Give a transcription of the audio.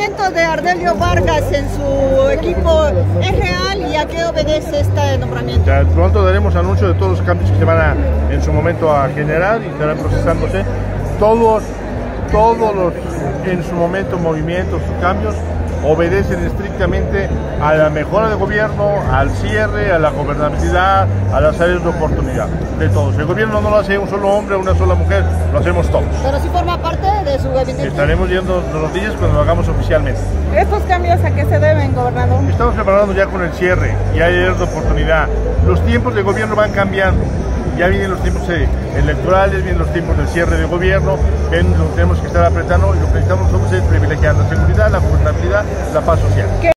nombramiento de Ardelio Vargas en su equipo es real y a qué obedece este nombramiento? Ya pronto daremos anuncio de todos los cambios que se van en su momento a generar y estarán procesándose. Todos los en su momento movimientos, cambios, obedecen estrictamente a la mejora de gobierno, al cierre, a la gobernabilidad, a las áreas de oportunidad de todos. El gobierno no lo hace un solo hombre, una sola mujer, lo hacemos todos. Pero sí forma parte de su gabinete. Estaremos viendo los días cuando lo hagamos oficialmente. ¿Estos cambios a qué se deben, gobernador? Estamos preparando ya con el cierre y hay áreas de oportunidad. Los tiempos de gobierno van cambiando. Ya vienen los tiempos electorales, vienen los tiempos del cierre de gobierno, tenemos que estar apretando y lo que necesitamos somos es privilegiar la seguridad, la gobernabilidad, la paz social.